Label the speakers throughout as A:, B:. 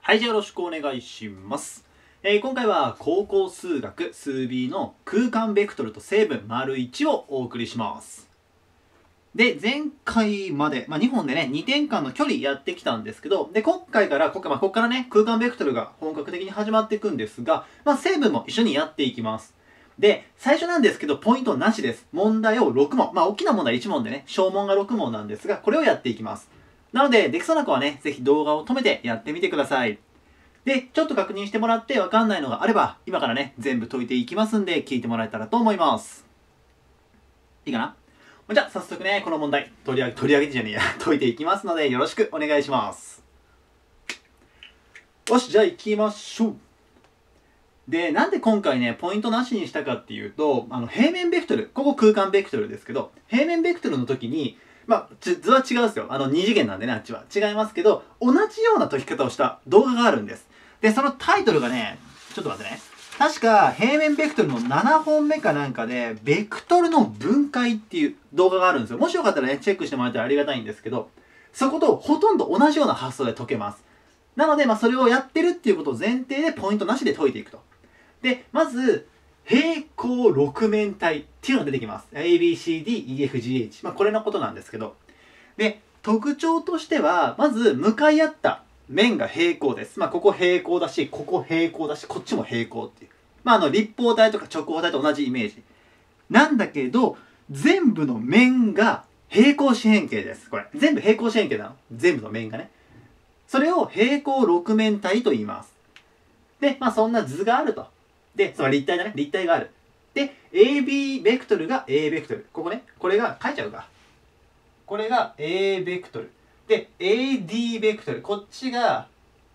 A: はい、じゃあよろしくお願いします。今回は高校数学数 B の空間ベクトルと成分 ① をお送りします。で、前回まで、2本でね、2点間の距離やってきたんですけど、で、こっからね、空間ベクトルが本格的に始まっていくんですが、成分も一緒にやっていきます。で、最初なんですけど、ポイントなしです。問題を6問。大きな問題1問でね、小問が6問なんですが、これをやっていきます。なので、できそうな子はね、ぜひ動画を止めてやってみてください。で、ちょっと確認してもらってわかんないのがあれば、今からね、全部解いていきますんで、聞いてもらえたらと思います。いいかな？じゃあ、早速ね、この問題、取り上げてじゃねえや、解いていきますので、よろしくお願いします。よし、じゃあ行きましょう。で、なんで今回ね、ポイントなしにしたかっていうと、平面ベクトル、ここ空間ベクトルですけど、平面ベクトルの時に、図は違うんですよ。二次元なんでね、あっちは。違いますけど、同じような解き方をした動画があるんです。で、そのタイトルがね、ちょっと待ってね。確か、平面ベクトルの7本目かなんかで、ベクトルの分解っていう動画があるんですよ。もしよかったらね、チェックしてもらえたらありがたいんですけど、そことほとんど同じような発想で解けます。なので、それをやってるっていうことを前提でポイントなしで解いていくと。で、まず、平行六面体っていうのが出てきます。ABCDEFGH。これのことなんですけど。で、特徴としては、まず、向かい合った面が平行です。ここ平行だし、ここ平行だし、こっちも平行っていう。立方体とか直方体と同じイメージ。なんだけど、全部の面が平行四辺形です。これ。全部平行四辺形なの。全部の面がね。それを平行六面体と言います。で、そんな図があると。で、その立体だね。立体がある。で、AB ベクトルが A ベクトル。ここね。これが、書いちゃうか。これが A ベクトル。で、AD ベクトル。こっちが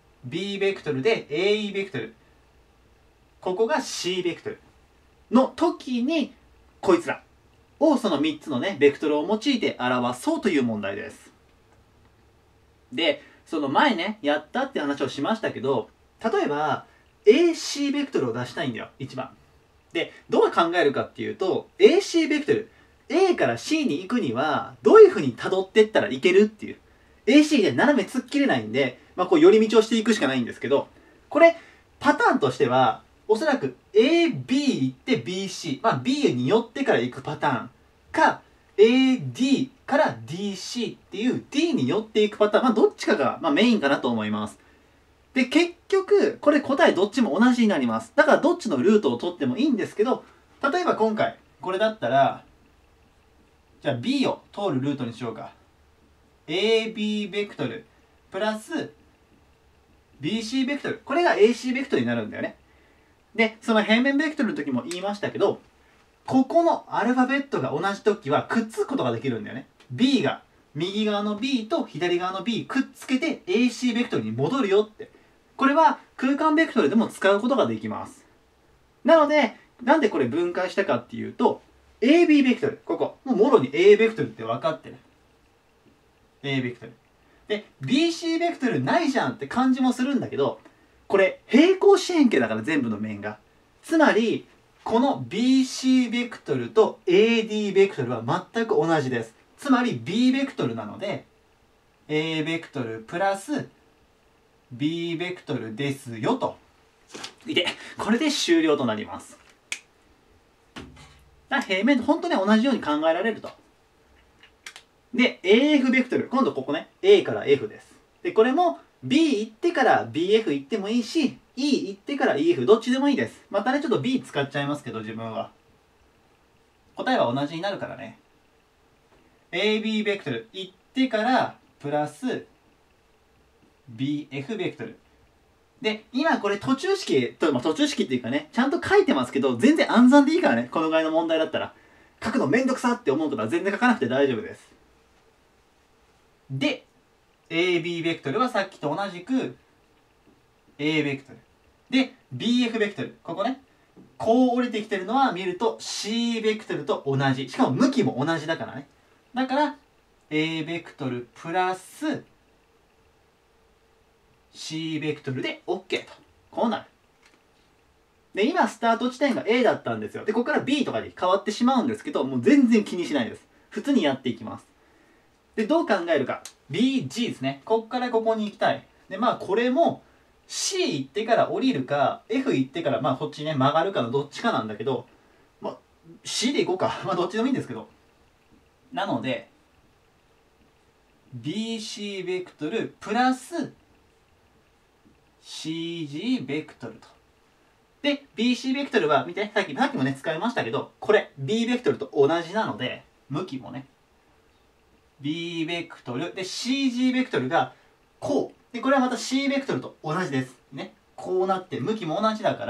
A: B ベクトルで AE ベクトル。ここが C ベクトル。の時に、こいつらをその3つのね、ベクトルを用いて表そうという問題です。で、その前ね、やったって話をしましたけど、例えば、AC ベクトルを出したいんだよ、一番。で、どう考えるかっていうと、AC ベクトル、A から C に行くには、どういう風に辿っていったらいけるっていう。AC で斜め突っ切れないんで、こう寄り道をしていくしかないんですけど、これ、パターンとしては、おそらく AB 行って BC、B に寄ってから行くパターンか、AD から DC っていう D に寄っていくパターン、どっちかが、メインかなと思います。で、結局、これ答えどっちも同じになります。だからどっちのルートを取ってもいいんですけど、例えば今回、これだったら、じゃあ B を通るルートにしようか。AB ベクトル、プラス BC ベクトル。これが AC ベクトルになるんだよね。で、その平面ベクトルの時も言いましたけど、ここのアルファベットが同じ時はくっつくことができるんだよね。B が右側の B と左側の B くっつけて AC ベクトルに戻るよって。これは空間ベクトルでも使うことができます。なので、なんでこれ分解したかっていうと、AB ベクトル、ここ、もうもろに A ベクトルって分かってる。A ベクトル。で、BC ベクトルないじゃんって感じもするんだけど、これ平行四辺形だから全部の面が。つまり、この BC ベクトルと AD ベクトルは全く同じです。つまり B ベクトルなので、A ベクトルプラス B ベクトルですよと。で、これで終了となります。平面と本当ね、同じように考えられると。で、AF ベクトル。今度ここね、A から F です。で、これも B 行ってから BF 行ってもいいし、E 行ってから EF、どっちでもいいです。またね、ちょっと B 使っちゃいますけど、自分は。答えは同じになるからね。AB ベクトル行ってからプラス BF ベクトル。で、今これ途中式っていうかね、ちゃんと書いてますけど、全然暗算でいいからね、このぐらいの問題だったら。書くのめんどくさって思うことは全然書かなくて大丈夫です。で、AB ベクトルはさっきと同じく A ベクトル。で、BF ベクトル。ここね。こう降りてきてるのは見ると C ベクトルと同じ。しかも向きも同じだからね。だから、A ベクトルプラス C ベクトルで OK と。こうなる。で、今スタート地点が A だったんですよ。で、ここから B とかに変わってしまうんですけど、もう全然気にしないです。普通にやっていきます。で、どう考えるか。BG ですね。こっからここに行きたい。で、これも C 行ってから降りるか F 行ってからまあこっちね曲がるかのどっちかなんだけど、まあ C で行こうかまあどっちでもいいんですけど、なので BC ベクトルプラス CG ベクトルと。で BC ベクトルは見て、さっきもね使いましたけど、これ B ベクトルと同じなので向きもね B ベクトルで CG ベクトルがこうで、これはまた C ベクトルと同じですね。こうなって向きも同じだから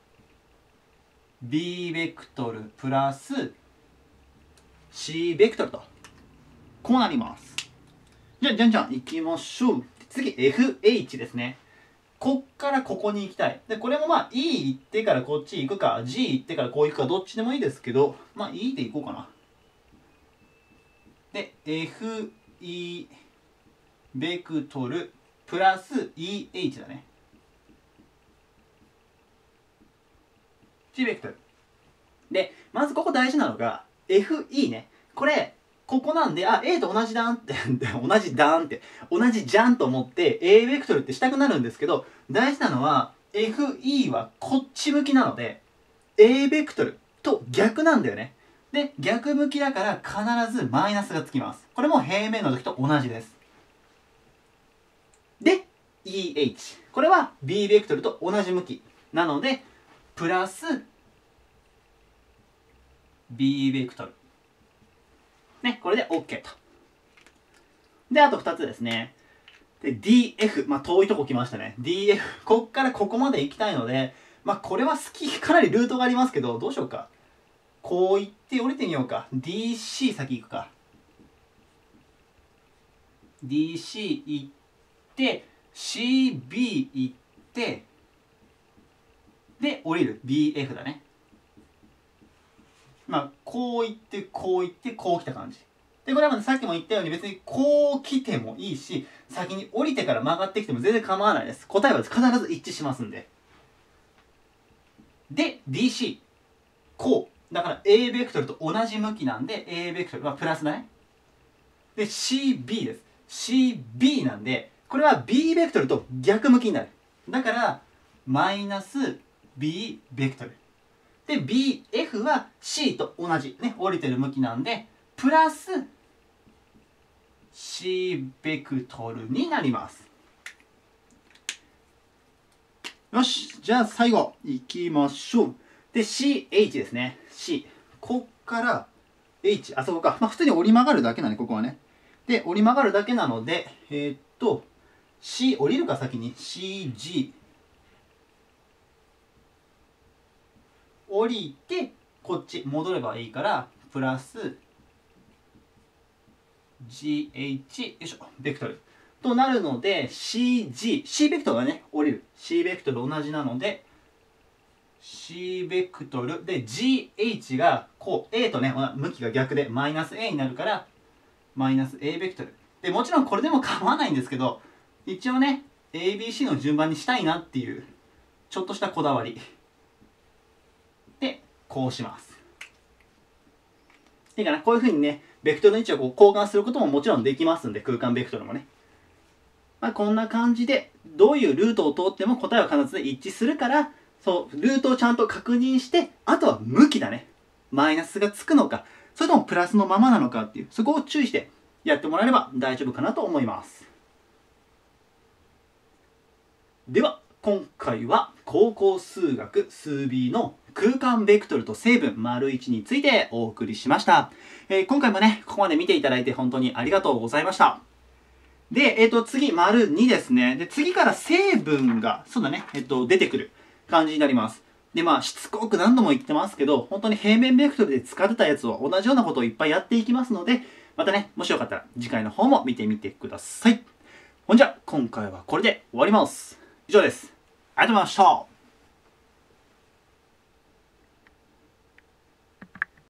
A: B ベクトルプラス C ベクトルとこうなります。じゃあ行きましょう。次 FH ですね。こっからここに行きたい。でこれもまあ E 行ってからこっち行くか G 行ってからこう行くかどっちでもいいですけど、まあ E で行こうかな。で FE ベクトルプラス EH だね。G ベクトル。で、まずここ大事なのが FE ね。これ、ここなんで、あ、A と同じだんって、同じだんって、同じじゃんと思って A ベクトルってしたくなるんですけど、大事なのは FE はこっち向きなので、A ベクトルと逆なんだよね。で、逆向きだから必ずマイナスがつきます。これも平面の時と同じです。で EH これは B ベクトルと同じ向きなのでプラス B ベクトルね、これで OK と。であと2つですね。で DF まあ遠いとこ来ましたね。 DF こっからここまで行きたいので、まあこれはかなりルートがありますけど、どうしようか。こう行って降りてみようか。 DC 先行くか。 DC 行ってで CB 行ってで降りる BF だね。まあこう行ってこう行ってこう来た感じで、これはまたさっきも言ったように別にこう来てもいいし先に降りてから曲がってきても全然構わないです。答えは必ず一致しますんで。で DC こうだから A ベクトルと同じ向きなんで A ベクトルはプラスだね。で CB です。 CB なんでこれは B ベクトルと逆向きになる。だからマイナス B ベクトルで BF は C と同じね降りてる向きなんでプラス C ベクトルになります。よし、じゃあ最後いきましょう。で CH ですね。 C こっから H あそこか、まあ普通に折り曲がるだけなんでここはね。で折り曲がるだけなのでC 降りるか先に CG 降りてこっち戻ればいいからプラス GH よいしょベクトルとなるので CG C ベクトルがね降りる C ベクトル同じなので C ベクトルで GH がこう A とね向きが逆でマイナス A になるからマイナス A ベクトルで、もちろんこれでも構わないんですけど一応ね ABC の順番にしたいなっていうちょっとしたこだわりでこうします。いいかな。こういうふうにねベクトルの位置をこう交換することももちろんできますんで、空間ベクトルもね、まあ、こんな感じでどういうルートを通っても答えは必ず一致するから、そうルートをちゃんと確認して、あとは向きだね。マイナスがつくのかそれともプラスのままなのかっていう、そこを注意してやってもらえれば大丈夫かなと思います。では今回は高校数学数 B の空間ベクトルと成分 ① についてお送りしました。今回もねここまで見ていただいて本当にありがとうございました。で、次 ② ですね。で次から成分がそうだね、出てくる感じになります。でまあしつこく何度も言ってますけど、本当に平面ベクトルで使ってたやつは同じようなことをいっぱいやっていきますので、またねもしよかったら次回の方も見てみてください。ほんじゃ今回はこれで終わります。以上です。ありがとうございました。